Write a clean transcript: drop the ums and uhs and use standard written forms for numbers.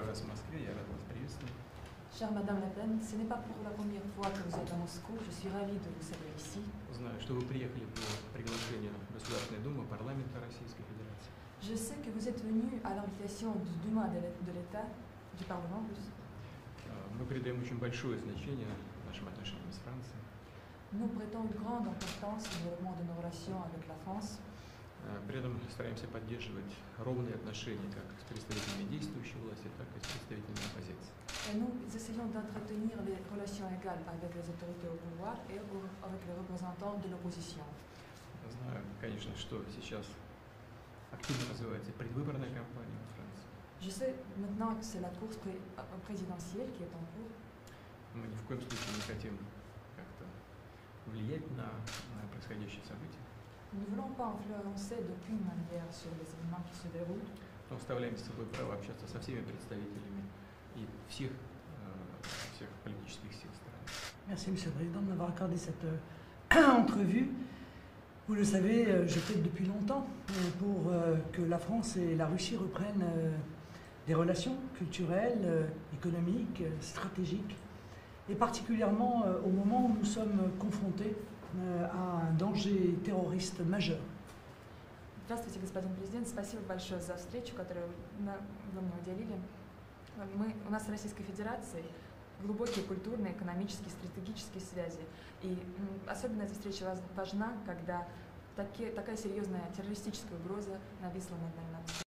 раз в Москве, я рад вас приветствовать. Chère Madame Le Pen, ce n'est pas pour la première fois que vous êtes à Moscou. Je suis ravie de vous saluer ici. Знаю, что вы приехали по приглашению Государственной Думы парламента Российской Федерации. Je sais que vous êtes venu à l'invitation du Duma de l'État, du Parlement russe. Мы придаем очень большое значение нашим отношениям с Францией. Nous prêtons une grande importance au développement de nos relations avec la France. При этом стараемся поддерживать ровные отношения как с представителями действующей власти, так и с представителями оппозиции. Et nous essayons d'entretenir les relations égales avec les autorités au pouvoir et avec les représentants de l'opposition. Знаю, конечно, что сейчас активно развивается предвыборная кампания во Франции. Je sais maintenant que c'est la course présidentielle qui est en cours. Мы ни в коем случае не хотим как-то влиять на происходящие события. Nous ne voulons pas influencer d'aucune manière sur les événements qui se déroulent. Но оставляем за собой право общаться со всеми представителями и всех политических сил страны. Merci, Monsieur le Président, de m'avoir accordé cette entrevue. Vous le savez, je plaide depuis longtemps pour que la France et la Russie reprennent des relations culturelles, économiques, stratégiques, et particulièrement au moment où nous sommes confrontés à un danger terroriste majeur. Здравствуйте, господин президент. Спасибо большое за встречу, которую вы мне уделили. У нас в Российской Федерации глубокие культурные, экономические, стратегические связи. И особенно эта встреча важна, когда такая серьезная террористическая угроза нависла над нами.